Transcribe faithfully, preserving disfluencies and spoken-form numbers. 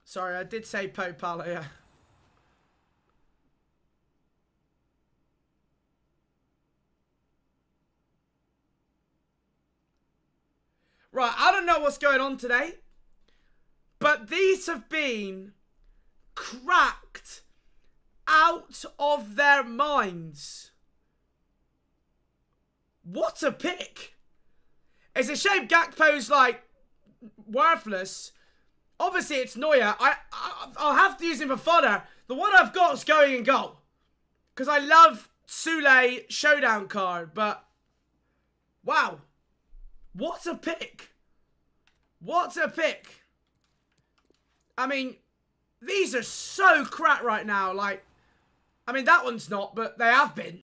Sorry, I did say Popala, yeah. Right, I don't know what's going on today, but these have been cracked out of their minds. What a pick. It's a shame Gakpo's, like, worthless. Obviously, it's Neuer. I, I, I'll have to use him for fodder. The one I've got is going in goal. Because I love Sule Showdown card, but... Wow. What a pick. What a pick. I mean, these are so crap right now. Like, I mean, that one's not, but they have been.